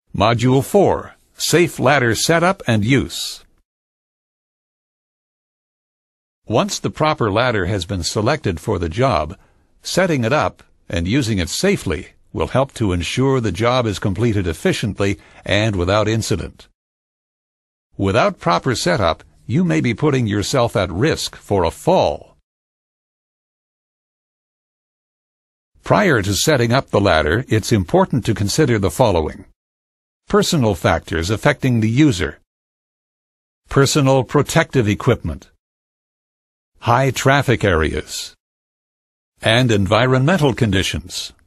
Module 4, Safe Ladder Setup and Use. Once the proper ladder has been selected for the job, setting it up and using it safely will help to ensure the job is completed efficiently and without incident. Without proper setup, you may be putting yourself at risk for a fall. Prior to setting up the ladder, it's important to consider the following: personal factors affecting the user, personal protective equipment, high traffic areas, and environmental conditions.